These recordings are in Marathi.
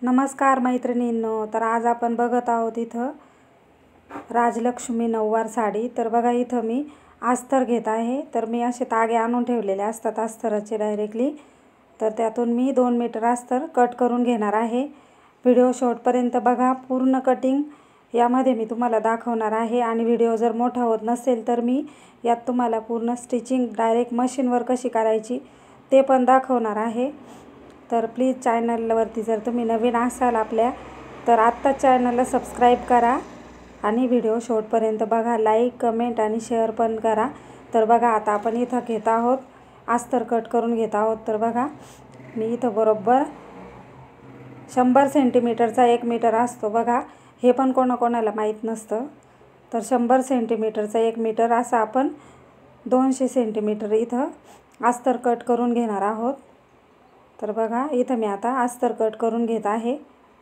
नमस्कार मैत्रिणींनो, तर आज आपण बघत आहोत इथं राजलक्ष्मी नऊवार साडी। तर बघा इथं मी अस्तर घेत आहे। तर मी असे तागे आणून ठेवलेले असतात अस्तराचे डायरेक्टली, तर त्यातून मी 2 मीटर अस्तर कट करून घेणार आहे। व्हिडिओ शेवटपर्यंत बघा, पूर्ण कटिंग यामध्ये मी तुम्हाला दाखवणार आहे। आणि व्हिडिओ जर मोठा होत नसेल तर मी यात तुम्हाला पूर्ण स्टिचिंग डायरेक्ट मशीनवर कशी करायची ते पण दाखवणार आहे। तर प्लीज चॅनलवरती जर तुम्ही नवीन असाल आपल्या, तर आत्ताच चॅनलला सबस्क्राईब करा आणि व्हिडिओ शेवटपर्यंत बघा, लाईक कमेंट आणि शेअर पण करा। तर बघा आता आपण इथं घेत आहोत अस्तर कट करून घेत आहोत। तर बघा मी इथं बरोबर 100 सेंटीमीटरचा 1 मीटर असतो। बघा हे पण कोणाकोणाला माहीत नसतं। तर 100 सेंटीमीटरचा 1 मीटर असा आपण 200 सेंटीमीटर इथं अस्तर कट करून घेणार आहोत। तर बघा इथं मी आता अस्तर कट करून घेत आहे।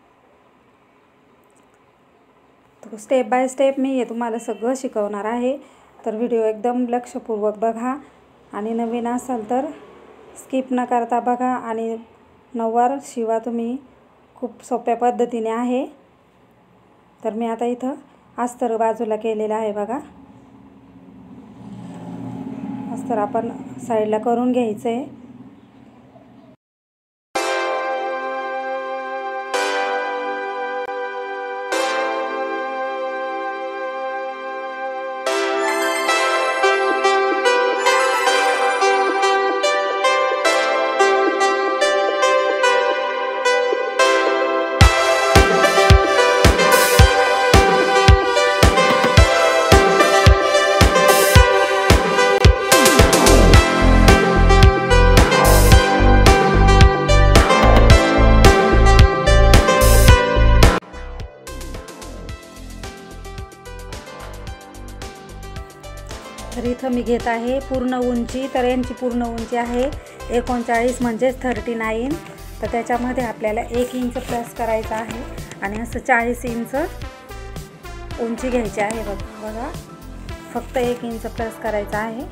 तर स्टेप बाय स्टेप मी हे तुम्हाला सगळं शिकवणार आहे। तर व्हिडिओ एकदम लक्षपूर्वक बघा आणि नवीन असाल तर स्किप न करता बघा आणि नऊवार शिवा तुम्ही, खूप सोप्या पद्धतीने आहे। तर मी आता इथं अस्तर बाजूला केलेला आहे। बघा अस्तर आपण साईडला करून घ्यायचं आहे। तर इथं मी घेत आहे पूर्ण उंची। तर यांची पूर्ण उंची आहे 39 म्हणजेच 39। तर त्याच्यामध्ये आपल्याला 1 इंच प्लस करायचा आहे आणि असं 40 इंच उंची घ्यायची आहे। बघा फक्त 1 इंच प्लस करायचा आहे।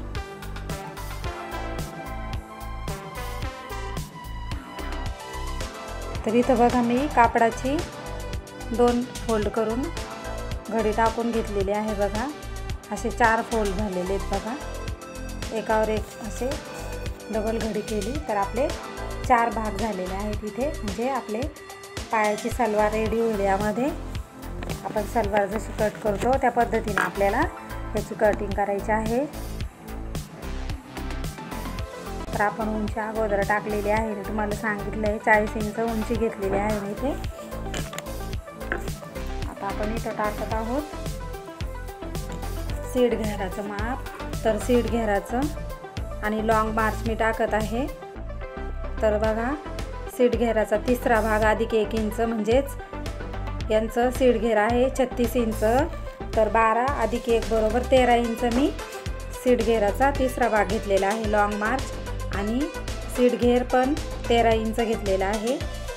तर इथं बघा मी कापडाची 2 फोल्ड करून घडी टाकून घेतलेली आहे। बघा असे 4 फोल्ड झालेले आहेत। बघा एकावर एक असे डबल घडी केली तर आपले 4 भाग झालेले आहेत इथे। म्हणजे आपले पायाची सलवार रेडी होईल। यामध्ये आपण सलवार जशी कट करतो त्या पद्धतीने आपल्याला याची कटिंग करायची आहे। तर आपण उंची अगोदर टाकलेली आहे, मी तुम्हाला सांगितलं आहे 40 इंच उंची घेतलेली आहे मी इथे। आता आपण इथं टाकत आहोत सीड घेराचं माप। तर सीड घेराचं आणि लॉंग मार्च मी टाकत आहे। तर बघा सीड घेराचा 3रा भाग अधिक 1 इंच म्हणजेच यांचं सीड घेर आहे 36 इंच। तर 12 अधिक 1 बरोबर 13 इंच मी सीड घेराचा 3रा भाग घेतलेला आहे लॉंग मार्च। आणि सीड घेर पण 13 इंच घेतलेला आहे।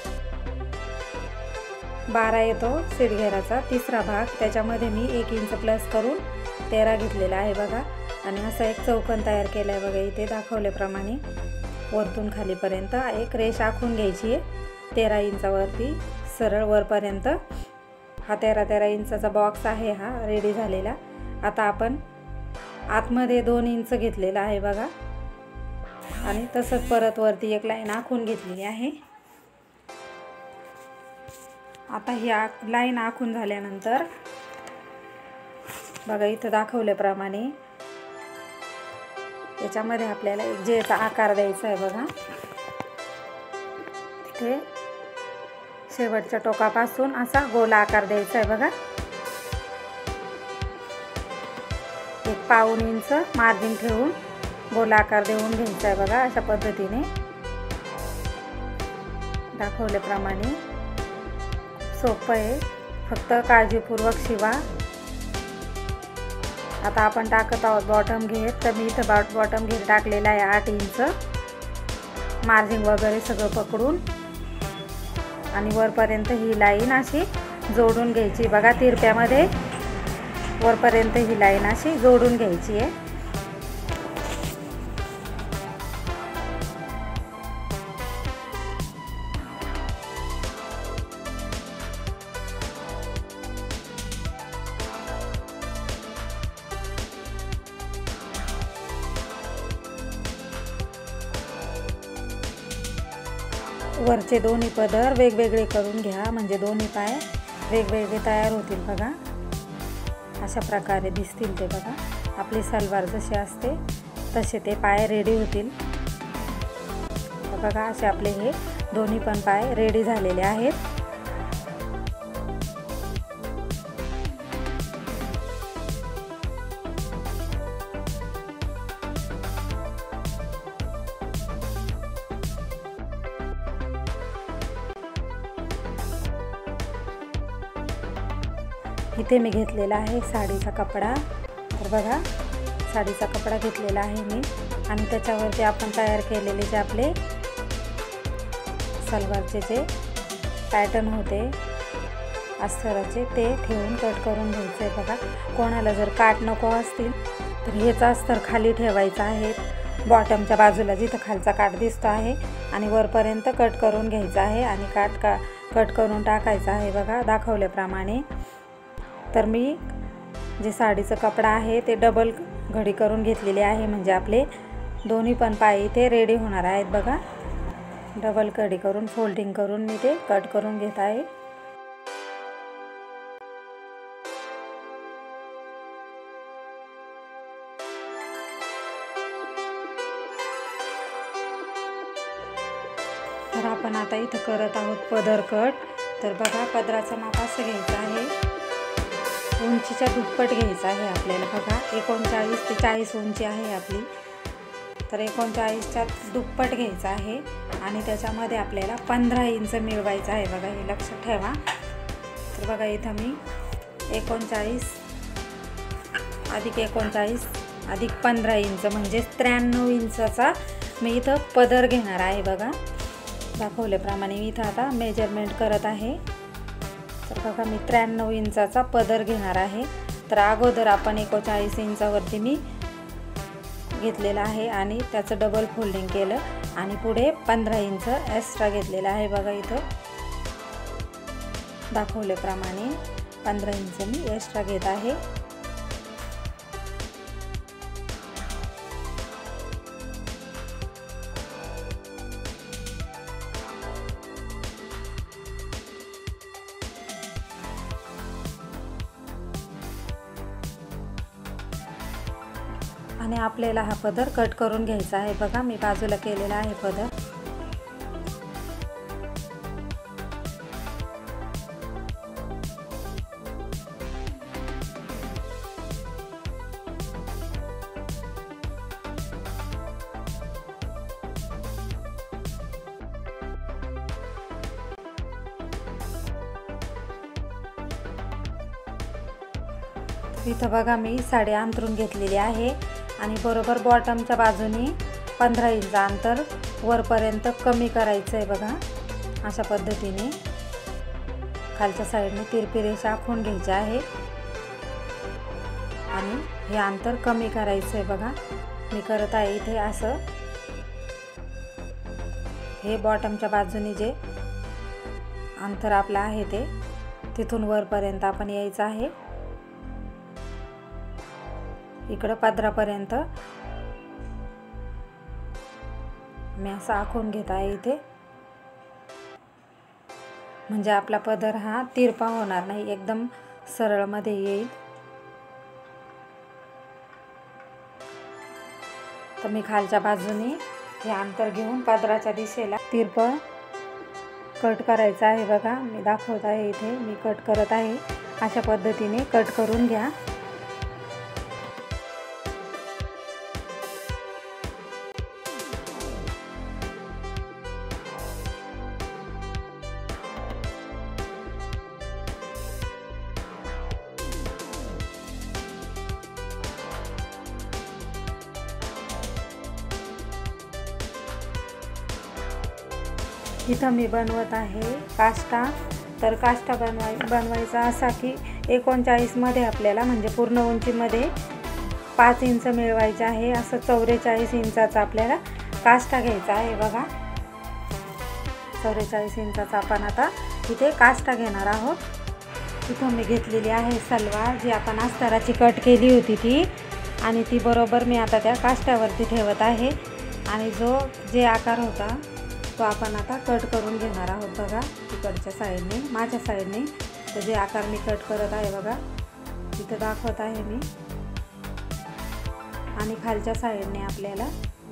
12 येतो सीड घेराचा 3रा भाग, त्याच्यामध्ये मी 1 इंच प्लस करून 13 घेतलेला आहे। बघा आणि असा एक चौकोन तयार केला आहे। बघा इथे दाखवल्याप्रमाणे वरतून खालीपर्यंत एक रेष आखून घ्यायची आहे 13 इंचावरती सरळ वरपर्यंत। हा 13 इंचाचा बॉक्स आहे हा रेडी झालेला। आता आपण आतमध्ये 2 इंच घेतलेला आहे। बघा आणि तसंच परत वरती एक लाईन आखून घेतलेली आहे। आता ही लाईन आखून झाल्यानंतर बघा इथं दाखवल्याप्रमाणे याच्यामध्ये आपल्याला एक जेचा आकार द्यायचा आहे। बघा तिथे शेवटच्या टोकापासून असा गोल आकार द्यायचा आहे। बघा 1 इंच मार्जिन ठेवून गोल आकार देऊन घ्यायचा आहे। बघा अशा पद्धतीने दाखवल्याप्रमाणे सोपं आहे, फक्त काळजीपूर्वक शिवा। आता आपण टाकत आहोत बॉटम घेर। तर मी इथं बॉटम घेर टाकलेला आहे 8 इंच मार्जिन वगैरे सगळं पकडून आणि वरपर्यंत ही लाईन अशी जोडून घ्यायची। बघा तिरप्यामध्ये वरपर्यंत ही लाईन अशी जोडून घ्यायची आहे। वरचे दोन्ही पदर वेगवेगळे करून घ्या, म्हणजे दोन्ही पाय वेगवेगळे तयार होतील बघा। अशा प्रकारे दिसतील ते बघा। आपली सलवार जशी असते तसे ते पाय रेडी होतील। बघा असे आपले हे दोन्ही पण पाय रेडी झालेले आहेत। इथे मी घेतलेला आहे साडीचा कपडा। तर बघा साडीचा कपडा घेतलेला आहे मी आणि त्याच्यावरती आपण तयार केलेले जे आपले सलवारचे जे पॅटर्न होते अस्तराचे ते ठेवून कट करून घ्यायचे बघा। कोणाला जर काट नको असतील तर हेच अस्तर खाली ठेवायचं आहे, बॉटमच्या बाजूला जिथं खालचा काट दिसतो आहे आणि वरपर्यंत कट करून घ्यायचा आहे आणि कट करून टाकायचा आहे बघा दाखवल्याप्रमाणे। तर मी जे साडीचं कपडा आहे ते डबल घडी करून घेतलेली आहे, म्हणजे आपले दोन्ही पण पाय इथे रेडी होणार आहेत बघा। डबल कडी करून फोल्डिंग करून मी ते कट करून घेत आहे। तर आपण आता इथं करत आहोत पदर कट। तर बघा पदराचं माप असं घ्यायचं आहे, उंचीच्या दुप्पट घ्यायचं आहे आपल्याला बघा। 39 ते 40 उंची आहे आपली, तर 39च्या दुप्पट घ्यायचं आहे आणि त्याच्यामध्ये आपल्याला 15 इंच मिळवायचं आहे बघा, हे लक्षात ठेवा। तर बघा इथं मी 39 अधिक 39 अधिक 15 इंच म्हणजे 93 इंचाचा मी इथं पदर घेणार आहे बघा। दाखवल्याप्रमाणे मी इथं आता मेजरमेंट करत आहे। तर बघा मी 93 इंचाचा पदर घेणार आहे। तर अगोदर आपण 39 इंचावरती मी घेतलेला आहे आणि त्याचं डबल फोल्डिंग केलं आणि पुढे 15 इंच एक्स्ट्रा घेतलेला आहे बघा। इथं दाखवल्याप्रमाणे 15 इंच मी एक्स्ट्रा घेत आहे। आणि आपल्याला हा पदर कट करून घ्यायचा आहे बघा। मी बाजूला केलेला आहे पदर। इथं बघा मी साडी अंतरून घेतलेली आहे आणि बरोबर बॉटमच्या बाजूने 15 इंच अंतर वरपर्यंत कमी करायचं आहे बघा। अशा पद्धतीने खालच्या साईडने तिरपी रेषा आखून घ्यायची आहे आणि हे अंतर कमी करायचं आहे बघा। मी करत आहे इथे असं, हे बॉटमच्या बाजूने जे अंतर आपलं आहे ते तिथून वरपर्यंत आपण यायचं आहे। इकडं पदरापर्यंत मी असं आखून घेत आहे इथे, म्हणजे आपला पदर हा तिरपा होणार नाही, एकदम सरळ मध्ये येईल। तर मी खालच्या बाजूने हे अंतर घेऊन पदराच्या दिशेला तिरपा कट करायचा आहे बघा। मी दाखवत आहे इथे, मी कट करत आहे। अशा पद्धतीने कट करून घ्या। इथं मी बनवत आहे काष्टा। तर काष्टा बनवायचा असा की 39 मध्ये आपल्याला म्हणजे पूर्ण उंचीमध्ये 5 इंच मिळवायचे आहे। असं 44 इंचाचा आपल्याला काष्टा घ्यायचा आहे बघा। 44 इंचाचा आपण आता इथे काष्टा घेणार आहोत। इथं मी घेतलेली आहे सलवार, जी आपण अस्तराची कट केली होती ती, आणि ती बरोबर मी आता त्या काष्ट्यावरती ठेवत आहे आणि जे आकार होता तो तो आपण आता कट करून घेणार आहोत बघा, तिकडच्या साईडने माझ्या साईडने. तर जे आकार मी कट करत आहे बघा इथं दाखवत आहे मी. आणि खालच्या साईडने आपल्याला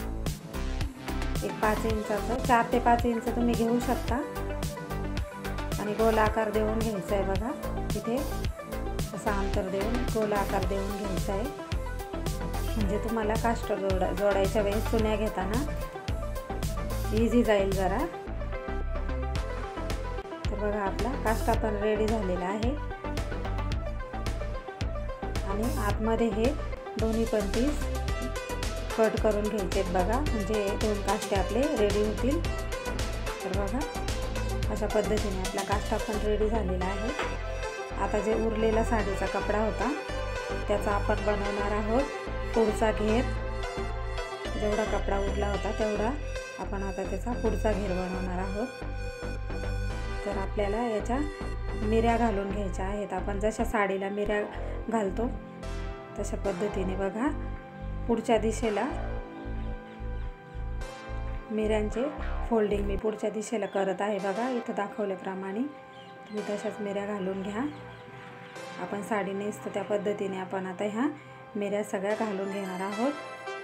एक 5 इंचाचं 4 ते 5 इंच तुम्ही घेऊ शकता आणि गोल आकार देऊन घ्यायचा आहे बघा. इथे असं अंतर देऊन गोल आकार देऊन घ्यायचा आहे, म्हणजे तुम्हाला काष्ट जोडायच्या वेळेस चुन्या घेताना इझी जाईल जरा. तर बघा आपला काष्टा पण रेडी झालेला आहे. आणि आतमध्ये हे दोन्ही पण पीस कट करून घ्यायचे बघा, म्हणजे 2 काष्टे आपले रेडी होतील. तर बघा अशा पद्धतीने आपला काष्टा पण रेडी झालेला आहे. आता जे उरलेला साडीचा कपडा होता त्याचा आपण बनवणार आहोत पुढचा घेर. जेवढा कपडा उरला होता तेवढा आपण आता त्याचा पुढचा घेर बनवणार आहोत. तर आपल्याला याच्या मिऱ्या घालून घ्यायच्या आहेत. आपण जशा साडीला मिऱ्या घालतो तशा पद्धतीने बघा पुढच्या दिशेला मिऱ्यांचे फोल्डिंग मी पुढच्या दिशेला करत आहे बघा. इथं दाखवल्याप्रमाणे तुम्ही तशाच मिऱ्या घालून घ्या. आपण साडी नेसतो त्या पद्धतीने आपण आता ह्या मिऱ्या सगळ्या घालून घेणार आहोत.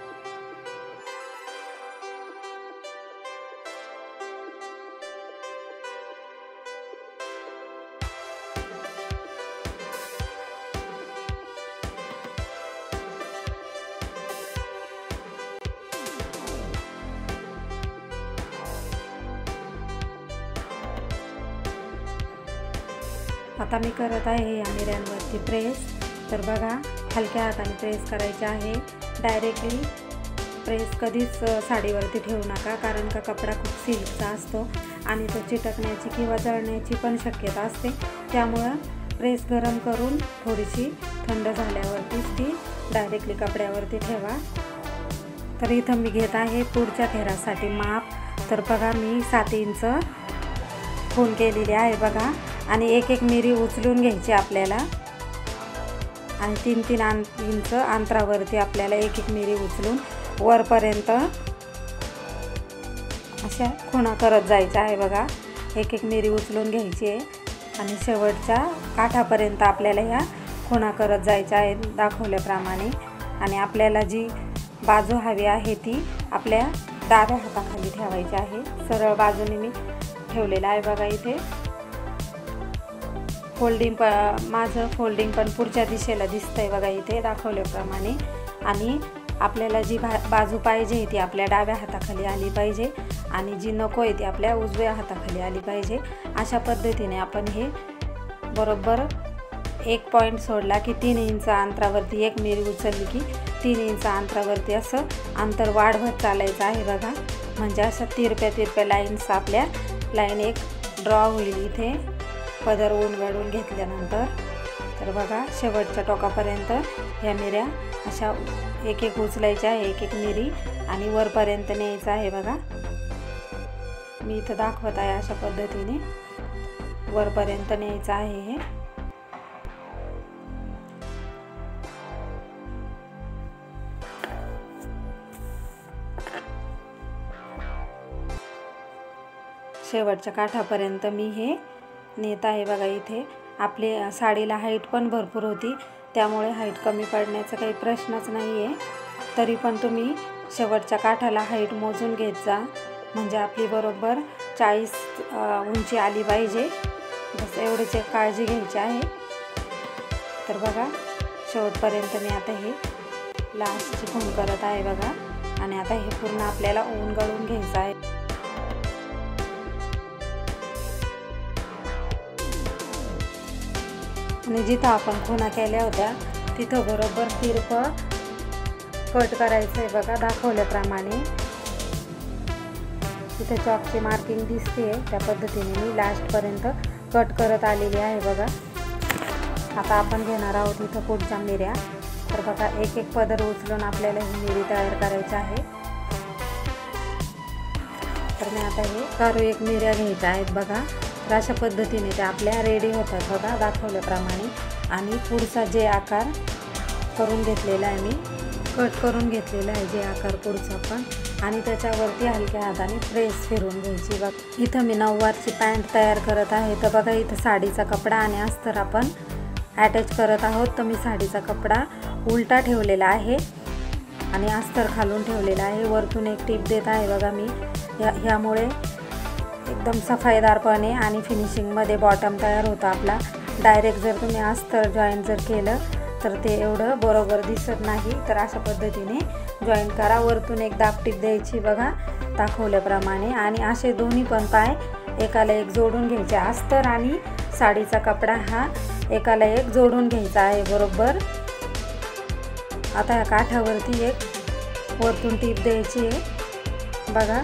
आता मी करत आहे या मिऱ्यांवरती प्रेस. तर बघा हलक्या हाताने प्रेस करायचे आहे. डायरेक्टली प्रेस कधीच साडीवरती ठेवू नका, कारण का कपडा खूप सिल्कचा असतो आणि तो चिटकण्याची किंवा जळण्याची पण शक्यता असते. त्यामुळं प्रेस गरम करून थोडीशी थंड झाल्यावरतीच ती डायरेक्टली कपड्यावरती ठेवा. तर इथं मी घेत आहे पुढच्या घेरासाठी माप. तर बघा मी 7 इंच खूण केलेली आहे बघा. आणि एक एक मिरी उचलून घ्यायची आपल्याला आणि 3-3 इंच अंतरावरती आपल्याला एक एक मिरी उचलून वरपर्यंत अशा खुणा करत जायच्या आहे बघा. एक एक मिरी उचलून घ्यायची आहे आणि शेवटच्या काठापर्यंत आपल्याला ह्या खुणा करत जायच्या आहेत दाखवल्याप्रमाणे. आणि आपल्याला जी बाजू हवी आहे ती आपल्या डाव्या हाताखाली ठेवायची आहे. सरळ बाजूने मी ठेवलेलं आहे बघा. इथे फोल्डिंग माझं फोल्डिंग पण पुढच्या दिशेला दिसतंय बघा इथे दाखवल्याप्रमाणे. आणि आपल्याला जी बाजू पाहिजे ती आपल्या डाव्या हाताखाली आली पाहिजे आणि जी नको आहे ती आपल्या उजव्या हाताखाली आली पाहिजे. अशा पद्धतीने आपण हे बरोबर एक पॉईंट सोडला की 3 इंच अंतरावरती एक मिरी उचलली की 3 इंच अंतरावरती असं अंतर वाढवत चालायचं आहे बघा. म्हणजे अशा तिरप्या लाईन्स आपल्या लाईन एक ड्रॉ होईल इथे पदर उलगडून घेतल्यानंतर. तर बघा शेवटच्या टोकापर्यंत ह्या मिऱ्या अशा एक एक उचलायच्या आहे, एक एक मिरी आणि वरपर्यंत न्यायचं आहे बघा. मी इथं दाखवत आहे अशा पद्धतीने वरपर्यंत न्यायचं आहे हे. शेवटच्या काठापर्यंत मी हे नेत आहे बघा. इथे आपली साडीला हाईट पण भरपूर होती, त्यामुळे हाईट कमी पडण्याचा काही प्रश्नच नाही आहे. तरी पण तुम्ही शेवटच्या काठाला हाईट मोजून घेत जा, म्हणजे आपली बरोबर 40 उंची आली पाहिजे. बस एवढीच एक काळजी घ्यायची आहे. तर बघा शेवटपर्यंत मी आता हे लास्टची खूण करत आहे बघा. आणि आता हे पूर्ण आपल्याला ऊन गळून घ्यायचं आहे. आणि जिथं आपण खुणा केल्या होत्या तिथं बरोबर तिरपं कट करायचं आहे बघा दाखवल्याप्रमाणे. तिथे चॉकची मार्किंग दिसते त्या पद्धतीने मी लास्टपर्यंत कट करत आलेली आहे बघा. आता आपण घेणार आहोत इथं पुढच्या मिऱ्या. तर बघा एक एक पदर उचलून आपल्याला ही मिरी तयार करायची आहे. तर मी आता हे कारू एक मिऱ्या घ्यायच्या आहेत बघा. तर अशा पद्धतीने त्या आपल्या रेडी होतात बघा दाखवल्याप्रमाणे. आणि पुढचा जे आकार करून घेतलेला आहे मी कट करून घेतलेला आहे जे आकार पुढचा पण, आणि त्याच्यावरती हलक्या हाताने प्रेस फिरवून घ्यायची। बघ इथं मी नऊवारची पॅन्ट तयार करत आहे। तर बघा इथं साडीचा कपडा आणि अस्तर आपण अटॅच करत आहोत। तर मी साडीचा कपडा उलटा ठेवलेला आहे आणि अस्तर खालून ठेवलेला आहे। वरतून एक टीप देत आहे बघा मी, ह्यामुळे एकदम सफाईदारपणे आणि फिनिशिंगमध्ये बॉटम तयार होतं आपला। डायरेक्ट जर तुम्ही अस्तर जॉईंट जर केलं तर ते एवढं बरोबर दिसत नाही। तर अशा पद्धतीने जॉईंट करा। वरतून एक दाब टीप द्यायची बघा दाखवल्याप्रमाणे, आणि असे दोन्ही पण पाय एकाला एक जोडून घ्यायचे। अस्तर आणि साडीचा कपडा हा एकाला एक जोडून घ्यायचा आहे बरोबर। आता ह्या काठावरती एक वरतून टीप द्यायची आहे बघा,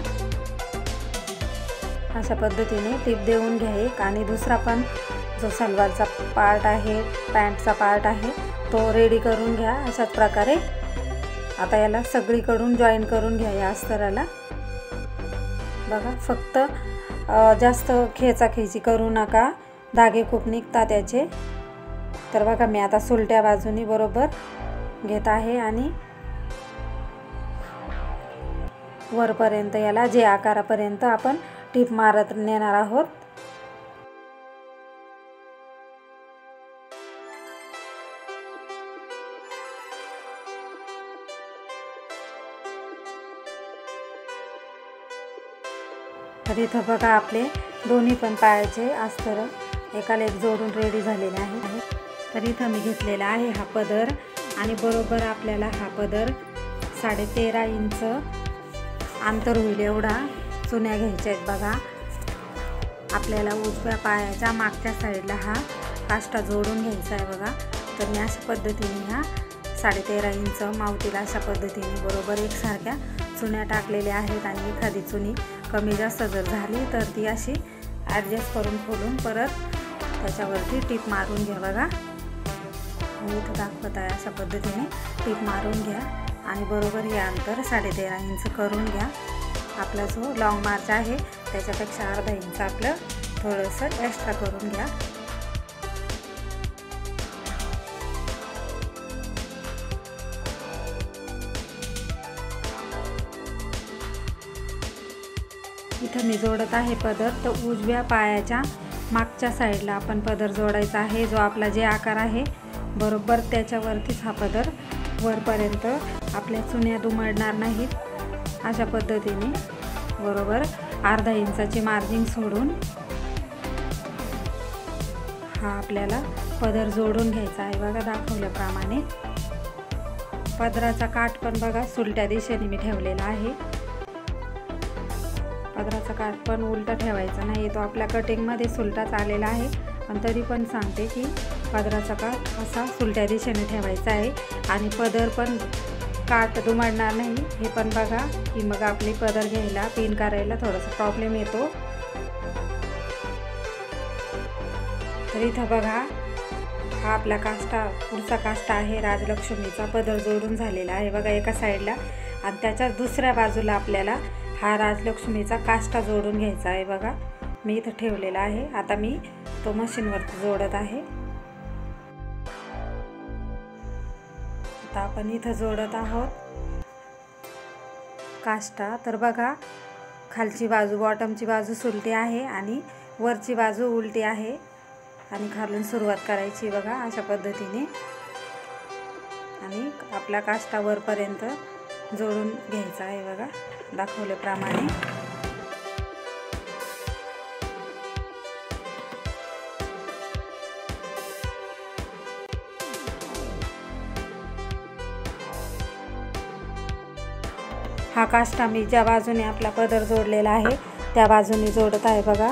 अशा पद्धतीने टीप देऊन घ्या एक। आणि दुसरा पण जो सलवारचा पार्ट आहे, पॅन्टचा पार्ट आहे, तो रेडी करून घ्या अशाच प्रकारे। आता याला सगळीकडून जॉईन करून घ्या या अस्तराला बघा। फक्त जास्त खेचाखेची करू नका, धागे खूप निघतात त्याचे। तर बघा मी आता सुलट्या बाजूनी बरोबर घेत आहे आणि वरपर्यंत याला जे आकारापर्यंत आपण टीप मारत नेणार आहोत। तर इथं बघा आपले दोन्ही पण पायाचे अस्तर एकाला एक जोडून रेडी झालेले आहे। तर इथं मी घेतलेला आहे हा पदर, आणि बरोबर आपल्याला हा पदर 13.5 इंच अंतर होईल एवढा चुन्या घ्यायच्या आहेत बघा। आपल्याला उजव्या पायाच्या मागच्या साईडला हा काष्टा जोडून घ्यायचा आहे बघा। तर मी अशा पद्धतीने ह्या 13.5 इंच मावतीला अशा पद्धतीने बरोबर एकसारख्या चुन्या टाकलेल्या आहेत। आणि एखादी चुनी कमी जास्त जर झाली तर ती अशी ॲडजस्ट करून खोलून परत त्याच्यावरती टीप मारून घ्या बघा। मी इथं दाखवत आहे अशा पद्धतीने टीप मारून घ्या आणि बरोबर हे अंतर 13.5 इंच करून घ्या। आपला जो लॉंग मार्च आहे त्याच्यापेक्षा अर्धा इंच आपलं थोडंसं एक्स्ट्रा करून घ्या। इथं मी जोडत आहे पदर, तर उजव्या पायाच्या मागच्या साईडला आपण पदर जोडायचा आहे। जो आपला जे आकार आहे बरोबर त्याच्यावरतीच हा पदर वरपर्यंत आपल्या चुन्या दुमडणार नाहीत। अशा पद्धतीने बरोबर अर्धा इंचाची मार्जिन सोडून हा आपल्याला पदर जोडून घ्यायचा आहे बघा दाखवल्याप्रमाणे। पदराचा काठ पण बघा सुलट्या दिशेने मी ठेवलेला आहे। पदराचा काठ पण उलटा ठेवायचा नाही, तो आपल्या कटिंगमध्ये सुलटाच आलेला आहे, पण तरी पण सांगते की पदराचा काठ असा सुलट्या दिशेने ठेवायचा आहे। आणि पदर पण काठ दुमडणार नाही हे पण बघा, की मग आपली पदर घ्यायला पिन करायला थोडासा प्रॉब्लेम येतो। तर इथं बघा हा आपला काष्टा पुढचा काष्टा आहे राजलक्ष्मीचा, पदर जोडून झालेला आहे बघा एका साईडला, आणि त्याच्याच दुसऱ्या बाजूला आपल्याला हा राजलक्ष्मीचा काष्टा जोडून घ्यायचा आहे बघा। मी इथं ठेवलेला आहे, आता मी तो मशीनवरती जोडत आहे। आता आपण इथं जोडत आहोत काष्टा। तर बघा खालची बाजू बॉटमची बाजू सुलटी आहे आणि वरची बाजू उलटी आहे, आणि खालून सुरुवात करायची बघा अशा पद्धतीने, आणि आपला काष्टा वरपर्यंत जोडून घ्यायचा आहे बघा दाखवल्याप्रमाणे। हा काष्टा मी ज्या बाजूने आपला पदर जोडलेला आहे त्या बाजूने जोडत आहे बघा।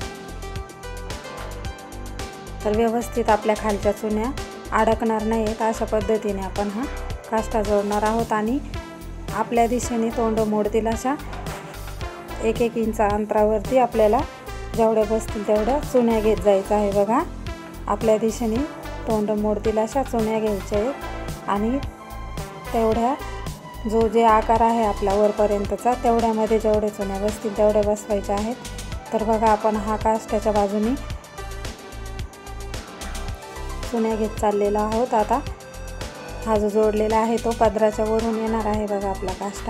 तर व्यवस्थित आपल्या खालच्या चुन्या अडकणार नाहीत अशा पद्धतीने आपण हा काष्टा जोडणार आहोत। आणि आपल्या दिशेने तोंड मोडतील अशा 1-1 इंच अंतरावरती आपल्याला जेवढ्या बसतील तेवढ्या चुन्या घेत जायचं आहे बघा। आपल्या दिशेने तोंड मोडतील अशा चुन्या घ्यायच्या आहेत, आणि तेवढ्या जो जे आकार आहे आपला वरपर्यंतचा तेवढ्यामध्ये जेवढे चुन्या बसतील तेवढ्या बसवायच्या आहेत। तर बघा आपण हा काष्टाच्या बाजूने चुन्या घेत चाललेलो आहोत। आता हा जो जोडलेला आहे तो पदराच्या वरून येणार आहे बघा आपला काष्टा।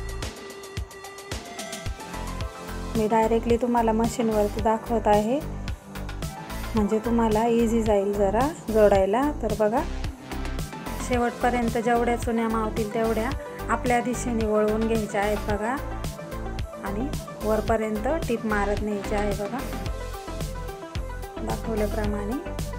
मी डायरेक्टली तुम्हाला मशीनवरती दाखवत आहे म्हणजे तुम्हाला इझी जाईल जरा जोडायला। तर बघा शेवटपर्यंत जेवढ्या चुन्या मावतील तेवढ्या आपल्या दिशेने वळवून घ्यायच्या आहेत बघा आणि वरपर्यंत टीप मारत न्यायची आहे बघा दाखवल्याप्रमाणे।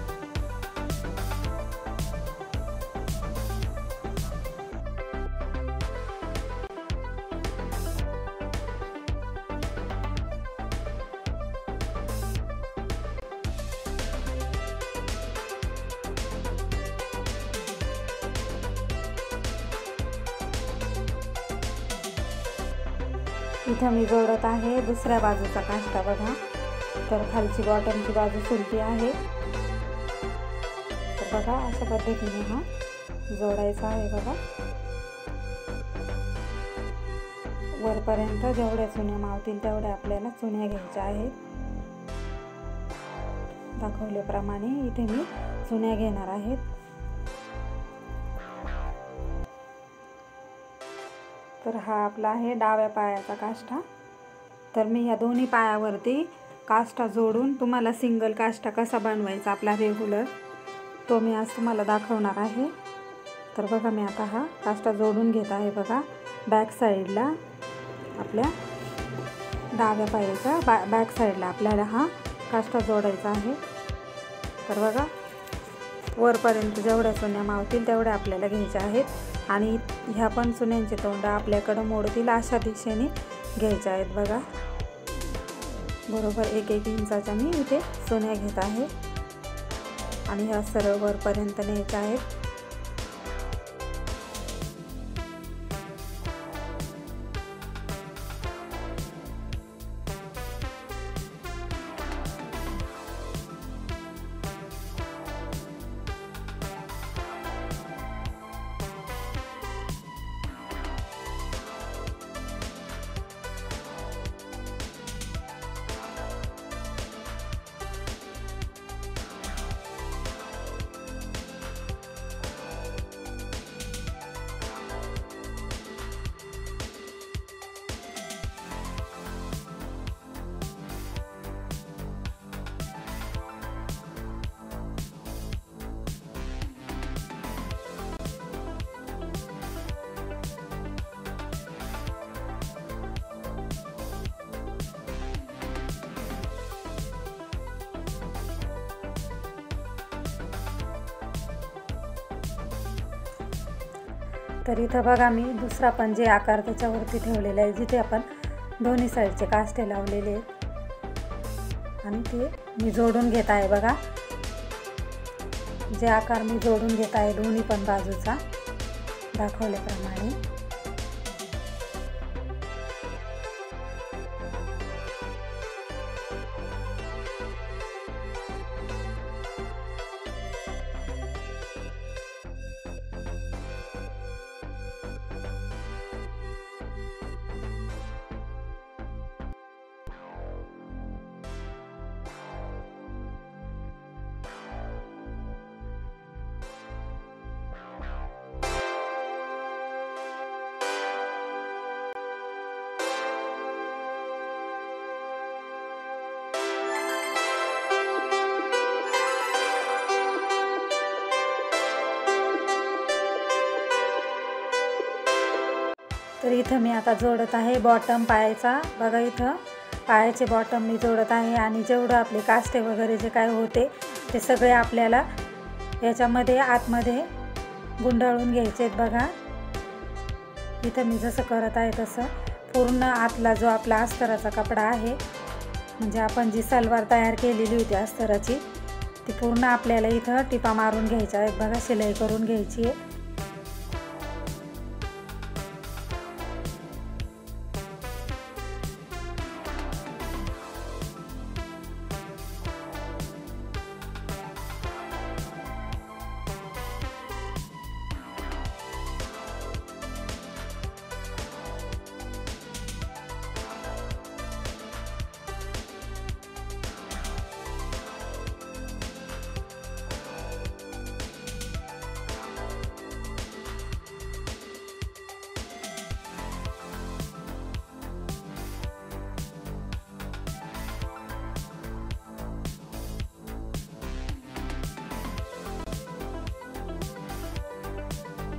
इथं मी जोडत आहे दुसऱ्या बाजूचा काष्टा बघा। तर खालची बॉटमची बाजू सुलटी आहे। तर बघा अशा पद्धतीने हा जोडायचा आहे बघा। वरपर्यंत जेवढ्या चुन्या मावतील तेवढ्या आपल्याला चुन्या घ्यायच्या आहेत। दाखवल्याप्रमाणे इथे मी चुन्या घेणार आहेत। तर हा आपला आहे डाव्या पायाचा काष्टा। तर मी या दोन्ही पायावरती काष्टा जोडून तुम्हाला सिंगल काष्टा कसा बनवायचा आपला रेग्युलर तो मी आज तुम्हाला दाखवणार आहे। तर बघा मी आता हा काष्टा जोडून घेत आहे बघा बॅक साईडला आपल्या डाव्या पायाच्या बॅक साईडला आपल्याला हा काष्टा जोडायचा आहे। तर बघा वरपर्यंत जेवढ्या चुन्या मावतील तेवढ्या आपल्याला घ्यायच्या आहेत आणि ह्या पण चुन्यांचे तोंड आपल्याकडं मोडतील अशा दिशेने घ्यायच्या आहेत बघा। बरोबर 1-1 इंचाच्या मी इथे चुन्या घेत आहे आणि ह्या सरळ वरपर्यंत न्यायच्या आहेत। तर इथं बघा मी दुसरा पण जे आकार त्याच्यावरती ठेवलेला आहे जिथे आपण दोन्ही साईडचे काष्टे लावलेले आहेत आणि ते मी जोडून घेत आहे बघा। जे आकार मी जोडून घेत आहे दोन्ही पण बाजूचा दाखवल्याप्रमाणे। तर इथं मी आता जोडत आहे बॉटम पायाचा बघा। इथं पायाचे बॉटम मी जोडत आहे आणि जेवढं आपले काष्टे वगैरे जे काय होते ते सगळे आपल्याला याच्यामध्ये आतमध्ये गुंडाळून घ्यायचे आहेत बघा। इथं मी जसं करत आहे तसं पूर्ण आतला जो आपला अस्तराचा कपडा आहे म्हणजे आपण जी सलवार तयार केलेली होती अस्तराची ती पूर्ण आपल्याला इथं टिपा मारून घ्यायच्या आहेत बघा, शिलाई करून घ्यायची आहे।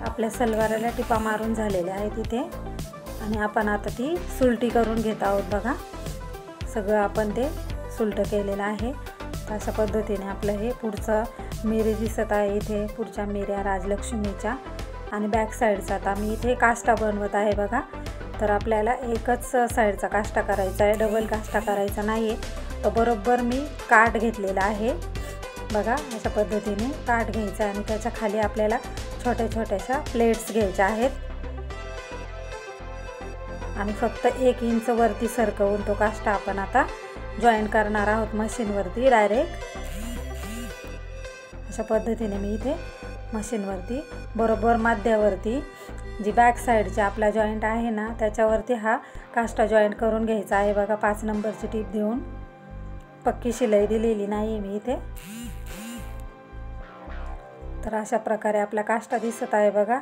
आपल्या सलवाराला टिपा मारून झालेल्या आहेत इथे आणि आपण आता ती सुलटी करून घेत आहोत बघा। सगळं आपण ते सुलट केलेलं आहे। अशा पद्धतीने आपलं हे पुढचं मिरी दिसत आहे इथे, पुढच्या मिऱ्या राजलक्ष्मीच्या आणि बॅक साईडचा आता मी इथे काष्टा बनवत आहे बघा। तर आपल्याला एकच साईडचा काष्टा करायचा आहे, डबल काष्टा करायचा नाही आहे। तर बरोबर मी काठ घेतलेला आहे बघा, अशा पद्धतीने काठ घ्यायचा आणि त्याच्या खाली आपल्याला छोट्या छोट्याशा प्लेट्स घ्यायच्या आहेत आणि फक्त 1 इंच वरती सरकवून तो काष्टा आपण आता जॉईन करणार आहोत मशीनवरती डायरेक्ट। अशा पद्धतीने मी इथे मशीनवरती बरोबर मध्यावरती जी बॅक साईडची आपला जॉईंट आहे ना त्याच्यावरती हा काष्टा जॉईंट करून घ्यायचा आहे बघा। 5 नंबरची टीप देऊन, पक्की शिलाई दिलेली नाही मी इथे। तर अशा प्रकारे आपला काष्टा दिसत आहे बघा।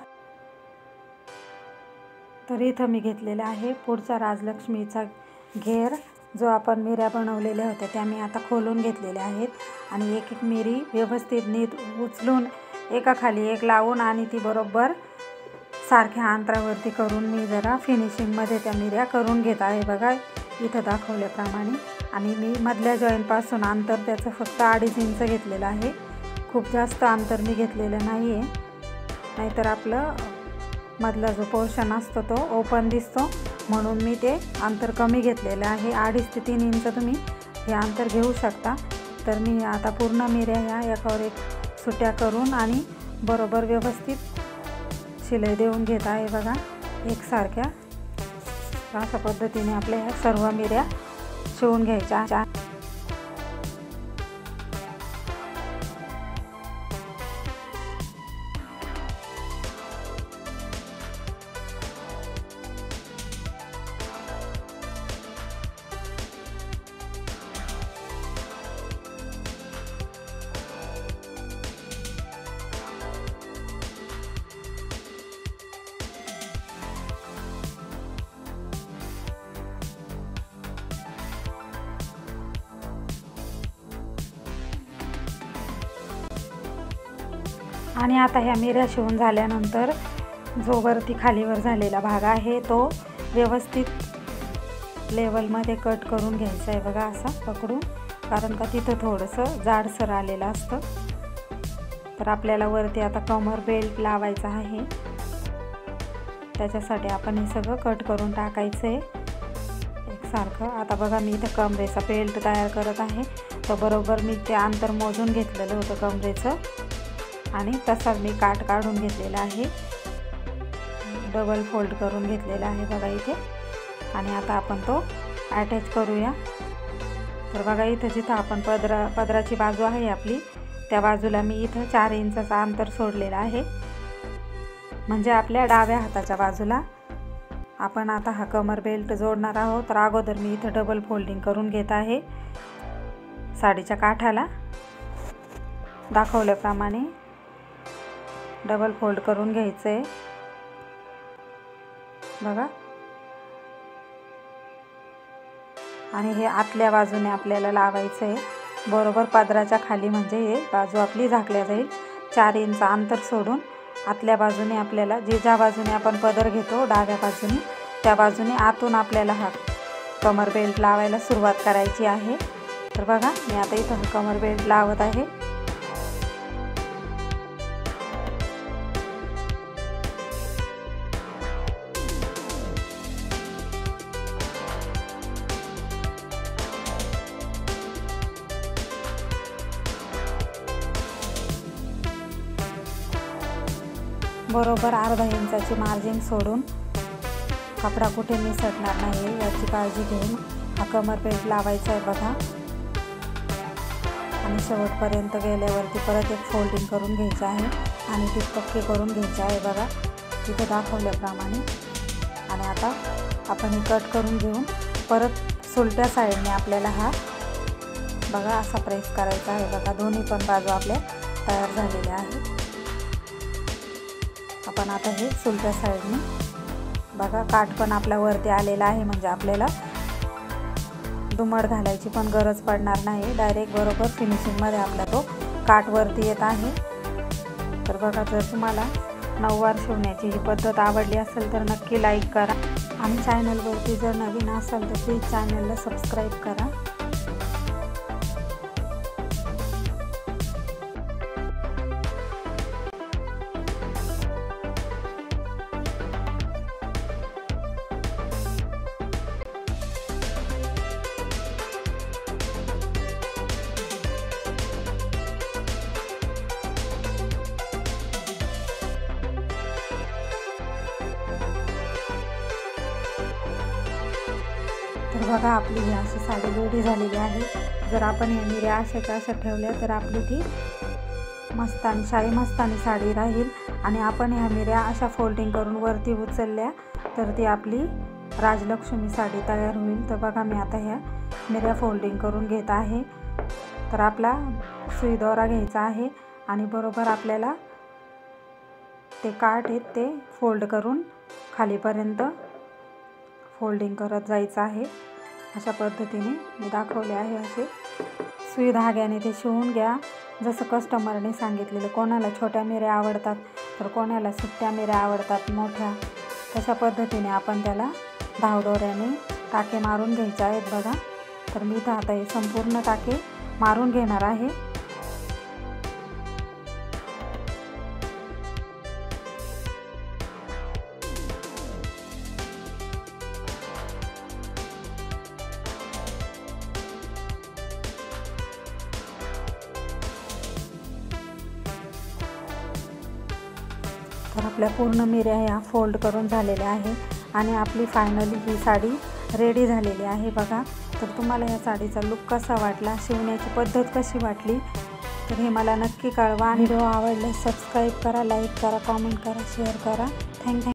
तर इथं मी घेतलेला आहे पुढचा राजलक्ष्मीचा घेर, जो आपण मिऱ्या बनवलेल्या होत्या त्या मी आता खोलून घेतलेल्या आहेत आणि एक एक मिरी व्यवस्थित नीट उचलून एकाखाली एक लावून आणि ती बरोबर सारख्या अंतरावरती करून मी जरा फिनिशिंगमध्ये त्या मिऱ्या करून घेत आहे बघा इथं दाखवल्याप्रमाणे। आणि मी मधल्या जॉईंटपासून अंतर त्याचं फक्त 2.5 इंच घेतलेलं आहे, खूप जास्त अंतर मी घेतलेलं नाही आहे, नाहीतर आपलं मधला जो पोर्शन असतो तो ओपन दिसतो, म्हणून मी ते अंतर कमी घेतलेलं आहे। 2.5 ते 3 इंच तुम्ही हे अंतर घेऊ शकता। तर मी आता पूर्ण मिऱ्या ह्या एकावर एक सुट्या करून आणि बरोबर व्यवस्थित शिलाई देऊन घेत आहे बघा एकसारख्या। अशा पद्धतीने आपल्या ह्या सर्व मिऱ्या शिवून घ्यायच्या। आणि आता ह्या मिऱ्या शिवून झाल्यानंतर जो वरती खालीवर झालेला भाग आहे तो व्यवस्थित लेवलमध्ये कट करून घ्यायचा आहे बघा, असा पकडून, कारण का तिथं थोडंसं जाडसर आलेलं असतं। तर आपल्याला वरती आता कमर बेल्ट लावायचा आहे, त्याच्यासाठी आपण हे सगळं कट करून टाकायचं आहे एकसारखं। आता बघा मी इथं कमरेचा बेल्ट तयार करत आहे, तर बरोबर मी ते अंतर मोजून घेतलेलं होतं कमरेचं आणि तसा मी काठ काढून घेतलेला आहे, डबल फोल्ड करून घेतलेला आहे बघा इथे। आणि आता आपण तो अटॅच करूया। तर बघा इथं जिथं आपण पदराची बाजू आहे आपली त्या बाजूला मी इथं 4 इंचाचा अंतर सोडलेला आहे, म्हणजे आपल्या डाव्या हाताच्या बाजूला आपण आता हा कमर बेल्ट जोडणार आहोत। तर अगोदर मी इथं डबल फोल्डिंग करून घेत आहे साडीच्या काठाला, दाखवल्याप्रमाणे डबल फोल्ड करून घ्यायचं आहे बघा। आणि हे आतल्या बाजूने आपल्याला लावायचं आहे बरोबर पदराच्या खाली, म्हणजे हे बाजू आपली झाकल्या जाईल। 4 इंच अंतर सोडून आतल्या बाजूने आपल्याला ज्या बाजूने आपण पदर घेतो डाव्या बाजूने त्या बाजूने आतून आपल्याला हा कमर बेल्ट लावायला सुरुवात करायची आहे। तर बघा मी आता इथं हा कमर बेल्ट लावत आहे। बरोबर अर्धा इंचाची मार्जिन सोडून कपडा कुठे निसटणार नाही याची काळजी घेऊन हा कमर बेल्ट लावायचा आहे बघा। आणि शेवटपर्यंत गेल्यावरती परत एक फोल्डिंग करून घ्यायचं आहे आणि ती पक्की करून घ्यायची आहे बघा तिथे दाखवल्याप्रमाणे। आणि आता आपण हे कट करून घेऊन परत सुलट्या साईडने आपल्याला हा बघा असा प्रेस करायचा आहे बघा। दोन्ही पण बाजू आपल्या तयार झालेल्या आहेत। आपण आता हे सुलट्या साईडने बघा, काठ पण आपल्या वरती आलेला आहे, म्हणजे आपल्याला दुमड घालायची पण गरज पडणार नाही, डायरेक्ट बरोबर फिनिशिंगमध्ये आपला तो काठ वरती येत आहे। तर बघा जर तुम्हाला नऊवार शिवण्याची ही पद्धत आवडली असेल तर नक्की लाईक करा आणि चॅनलवरती जर नवीन असाल तर प्लीज चॅनलला सबस्क्राईब करा। तर बघा आपली ही अशी साडी रेडी झालेली आहे। जर आपण या मिऱ्या अशा ठेवल्या तर आपली ती मस्तानी शाही मस्तानी साडी राहील। आणि आपण ह्या मिऱ्या अशा फोल्डिंग करून वरती उचलल्या तर ती आपली राजलक्ष्मी साडी तयार होईल। तर बघा मी आता ह्या मिऱ्या फोल्डिंग करून घेत आहे। तर आपला सुई दोरा घ्यायचा आहे आणि बरोबर आपल्याला ते काठ आहेत ते फोल्ड करून खालीपर्यंत फोल्डिंग करत जायचं आहे। अशा पद्धतीने मी दाखवले आहे। असे सुई धाग्याने ते शिवून घ्या जसं कस्टमरने सांगितलेलं। कोणाला छोट्या मिऱ्या आवडतात तर कोणाला सुट्ट्या मिऱ्या आवडतात मोठ्या, तशा पद्धतीने आपण त्याला धावदोऱ्याने टाके मारून घ्यायचे आहेत बघा। तर मी इथं आता हे संपूर्ण टाके मारून घेणार आहे। तर आपल्या पूर्ण मिऱ्या ह्या फोल्ड करून झालेल्या आहे आणि आपली फायनली ही साडी रेडी झालेली आहे बघा। तर तुम्हाला या साडीचा लुक कसा वाटला, शिवण्याची पद्धत कशी वाटली तर हे मला नक्की कळवा। आणि व्हिडिओ आवडल्यास सबस्क्राईब करा, लाईक करा, कमेंट करा, शेअर करा। थँक्यू।